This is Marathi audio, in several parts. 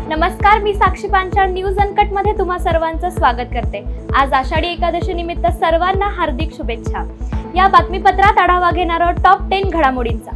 नमस्कार, मी साक्षी पांचाळ न्यूज अनकट मध्ये तुम्हा सर्वांचं स्वागत करते। आज आषाढी एकादशी निमित्त सर्वांना हार्दिक शुभेच्छा। या बातमीपत्रात आढावा घेणार आहोत टॉप 10 घडामोडींचा।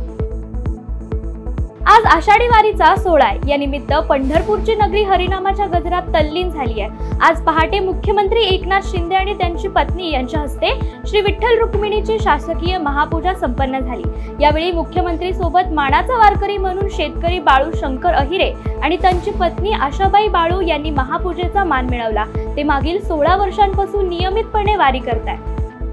आज आषाढी वारीचा सोहळा आहे। या निमित्त पंढरपूरची नगरी हरिनामाच्या गजरात तल्लीन झाली आहे। आज पहाटे मुख्यमंत्री एकनाथ शिंदे आणि त्यांची पत्नी यांच्या हस्ते श्री विठ्ठल रुक्मिणीची शासकीय महापूजा संपन्न झाली। यावेळी मुख्यमंत्री सोबत मानाचा वारकरी म्हणून शेतकरी बाळू शंकर अहिरे आणि त्यांची पत्नी आशाबाई बाळू यांनी महापूजेचा मान मिळवला। ते मागील 16 वर्षांपासून नियमितपणे वारी करतात।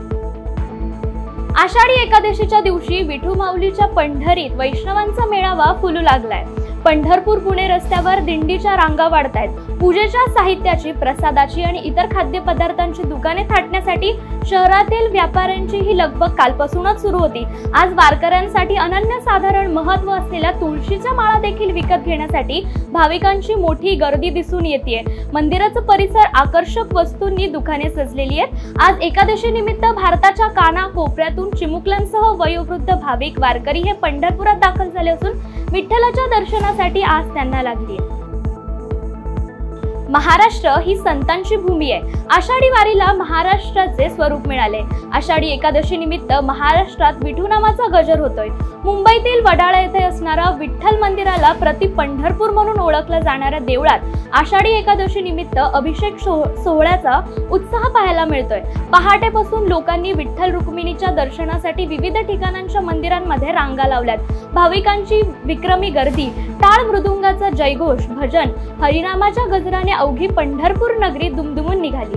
आषाढी एकादशीच्या दिवशी विठू माऊलीच्या पंढरीत वैष्णवांचा मेळावा फुलू लागलाय। पंढरपूर पुणे रस्त्यावर दिंडीच्या रांगा वाढतायत। पूजेच्या साहित्याची, प्रसादाची आणि इतर खाद्यपदार्थांची दुकाने थाटण्यासाठी शहरातील व्यापाऱ्यांची ही लगबग कालपासूनच सुरू होती। आज वारकऱ्यांसाठी अनन्यसाधारण महत्त्व असलेल्या तुळशीच्या माळा देखील विकत घेण्यासाठी भाविकांची मोठी गर्दी दिसून येते। मंदिराचा परिसर आकर्षक वस्तूंनी दुकाने सजलेली आहेत। आज एकादशी निमित्त भारताच्या काना कोपऱ्यातून चिमुकल्यांसह वयोवृद्ध भाविक वारकरी हे पंढरपुरात दाखल झाले असून विठ्ठलाच्या दर्शनासाठी आज त्यांना लागली आहे। महाराष्ट्र ही संतांची भूमी आहे। आषाढी वारीला महाराष्ट्राचे स्वरूप मिळाले। आषाढी एकादशी निमित्त महाराष्ट्रात विठू नामाचा गजर होतोय। मुंबईतील वडाळा येथे असणारा विठ्ठल मंदिराला प्रति पंढरपूर म्हणून ओळखलं जाणाऱ्या देवळात आषाढी एकादशी निमित्त अभिषेक सोहळ्याचा उत्साह पाहायला मिळतोय। पहाटेपासून लोकांनी विठ्ठल रुक्मिणीच्या दर्शनासाठी विविध ठिकाणांच्या मंदिरांमध्ये रांगा लावल्यात। भाविकांची विक्रमी गर्दी, टाळ मृदुंगाचा जयघोष, भजन, हरिनामाच्या गजराने अवघी पंढरपूर नगरी दुमदुमून निघाली।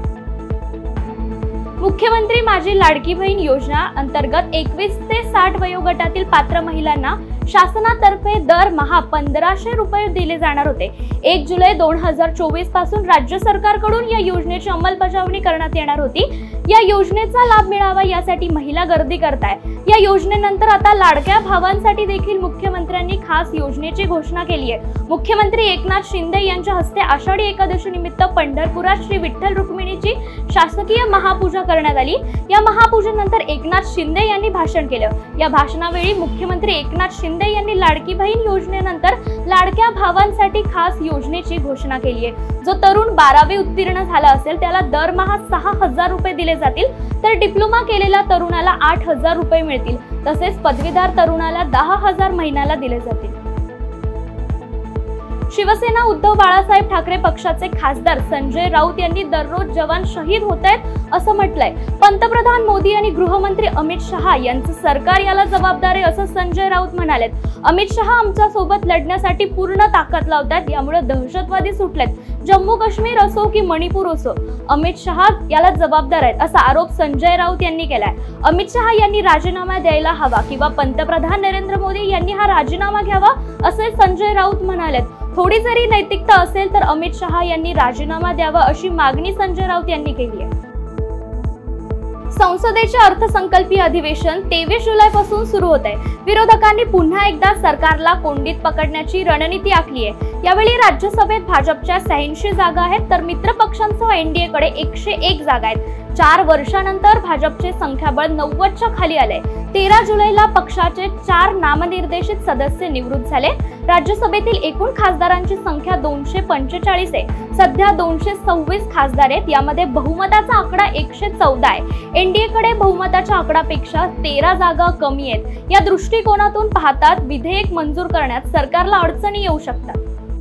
मुख्यमंत्री माझी लाडकी बहीण योजना अंतर्गत 21 ते 60 वयोगटातील पात्र महिलांना शासनातर्फे दरमहा 1500 रुपये दिले जाणार होते। 1 जुलै 2024 पासून राज्य सरकारकडून या योजनेची अंमलबजावणी करण्यात येणार होती। या योजनेचा लाभ मिळावा यासाठी महिला गर्दी करताय। या योजनेनंतर आता लाडक्या भावांसाठी देखील मुख्यमंत्र्यांनी खास योजनेची घोषणा केली आहे। मुख्यमंत्री एकनाथ शिंदे यांच्या हस्ते आषाढी एकादशी निमित्त पंढरपुरात श्री विठ्ठल रुक्मिणीची शासकीय महापूजा करण्यात आली। या महापूजेनंतर एकनाथ शिंदे यांनी भाषण केलं। या भाषणावेळी मुख्यमंत्री एकनाथ शिंदे यांनी लाडकी बहीण योजनेनंतर लाडक्या भावांसाठी खास योजनेची घोषणा केली आहे। जो तरुण 12वी उत्तीर्ण झाला असेल त्याला दरमहा 6000 रुपये दिले जातील, तर डिप्लोमा केलेल्या तरुणाला 8000 रुपये मिळतील। तसेच पदवीधर तरुणाला 10000 महिन्याला दिले जातील। शिवसेना उद्धव बाळासाहेब ठाकरे पक्षाचे खासदार संजय राऊत यांनी दररोज जवान शहीद होतायत असं म्हटलंय। पंतप्रधान मोदी आणि गृहमंत्री अमित शहा यांचं सरकार याला जबाबदार आहे असं संजय राऊत म्हणालेत। अमित शहा आमच्या सोबत लढण्यासाठी पूर्ण ताकद लावतात, यामुळे दहशतवादी सुटलेत। जम्मू काश्मीर असो की मणिपूर असो, अमित शहा याला जबाबदार आहेत असा आरोप संजय राऊत यांनी केलाय। अमित शहा यांनी राजीनामा द्यायला हवा किंवा पंतप्रधान नरेंद्र मोदी यांनी हा राजीनामा घ्यावा असे संजय राऊत म्हणालेत। थोडी जरी नैतिकता असेल तर अमित शहा यांनी राजीनामा द्यावा अशी मागणी संजय राऊत यांनी केली आहे। संसदेचे अर्थसंकल्पीय अधिवेशन 23 जुलैपासून सुरू होत आहे। विरोधकांनी पुन्हा एकदा सरकारला कोंडीत पकडण्याची रणनीती आखली आहे। यावेळी राज्यसभेत भाजपच्या 86 जागा आहेत, तर मित्र पक्षांसह एनडीए कडे 101 जागा आहेत। 4 वर्षांनंतर भाजपचे संख्याबळ 90च्या खाली आले। 13 जुलैला पक्षाचे 4 नामनिर्देशित सदस्य निवृत्त झाले। राज्यसभेतील एकूण खासदारांची संख्या 245 आहे। सध्या 226 खासदार आहेत, यामध्ये बहुमताचा आकडा 114 आहे। एनडीए कडे बहुमताच्या आकड्यापेक्षा 13 जागा कमी आहेत। या दृष्टिकोनातून पाहता विधेयक मंजूर करण्यात सरकारला अडचणी येऊ शकतात।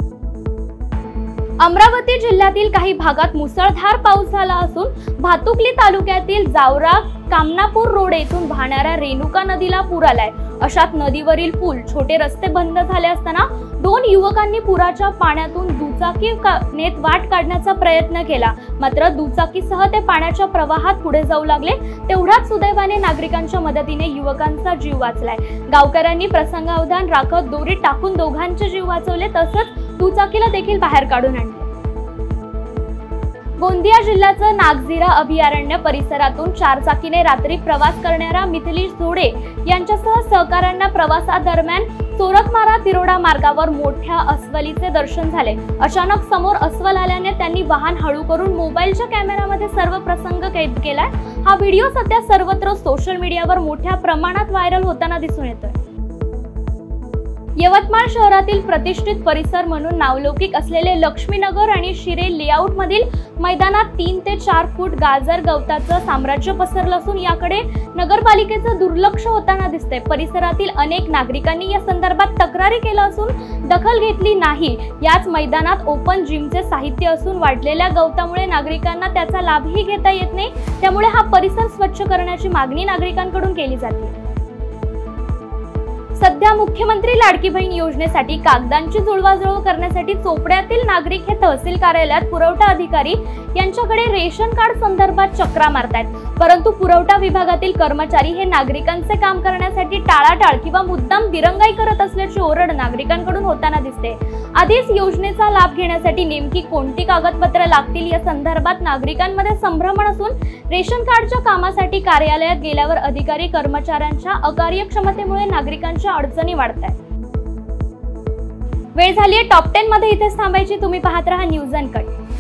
अमरावती जिल्ह्यातील काही भागात मुसळधार पाऊस झाला असून भातुकली तालुक्यातील जावरा कामनापूर रोड येथून वाहणाऱ्या रेणुका नदीला पूर आलाय। अशात नदीवरील पूल, छोटे रस्ते बंद झाले असताना 2 युवकांनी पुराच्या पाण्यातून दुचाकीने वाट काढण्याचा प्रयत्न केला, मात्र दुचाकीसह ते पाण्याच्या प्रवाहात पुढे जाऊ लागले। तेवढ्याच सुदैवाने नागरिकांच्या मदतीने युवकांचा जीव वाचलाय। गावकऱ्यांनी प्रसंगावधान राखत दोरी टाकून दोघांचे जीव वाचवले, तसंच दुचाकीला देखील बाहेर काढून आणले। गोंदिया जिल्ह्याचं नागझिरा अभयारण्य परिसरातून 4 चाकीने रात्री प्रवास करणाऱ्या मिथिलेश झोडे यांच्यासह सहकाऱ्यांना प्रवासादरम्यान चोरकमारा तिरोडा मार्गावर मोठ्या अस्वलीचे दर्शन झाले। अचानक समोर अस्वल आल्याने त्यांनी वाहन हळू करून मोबाईलच्या कॅमेरामध्ये सर्व प्रसंग कैद केलाय। हा व्हिडिओ सध्या सर्वत्र सोशल मीडियावर मोठ्या प्रमाणात व्हायरल होताना दिसून येतोय। यवतमाळ शहरातील प्रतिष्ठित परिसर म्हणून नावलौकिक असलेले लक्ष्मीनगर आणि शिरे लेआउट मधील मैदानात 3 ते 4 फूट गाजर गवताचं साम्राज्य पसरलं असून याकडे नगरपालिकेचं दुर्लक्ष होताना दिसतंय। परिसरातील अनेक नागरिकांनी या संदर्भात तक्रारी केलं असून दखल घेतली नाही। याच मैदानात ओपन जिमचे साहित्य असून वाढलेल्या गवतामुळे नागरिकांना त्याचा लाभही घेता येत नाही। त्यामुळे हा परिसर स्वच्छ करण्याची मागणी नागरिकांकडून केली जाते। सध्या मुख्यमंत्री लाडकी बहीण योजनेसाठी कागदांची जुळवाजुळव करण्यासाठी चोपड्यातील नागरिक हे तहसील कार्यालयात पुरवठा अधिकारी यांच्याकडे रेशन कार्ड संदर्भात चक्रा मारतायत, परंतु पुरवठा विभागातील कर्मचारी हे नागरिकांचे काम करण्यासाठी टाळाटाळ किंवा मुद्दाम दिरंगाई करत असल्याची ओरड नागरिकांकडून होताना दिसते। आधीच योजनेचा लाभ घेण्यासाठी नेमकी कोणती कागदपत्रे लागतील या संदर्भात नागरिकांमध्ये संभ्रमण असून रेशन कार्डच्या कामासाठी कार्यालयात गेल्यावर अधिकारी कर्मचाऱ्यांच्या अकार्यक्षमतेमुळे नागरिकांच्या अडचणी वाढतायत। वेळ झाली आहे टॉप 10 मध्ये इथेच थांबायची। तुम्ही पाहत रहा न्यूज अनकट।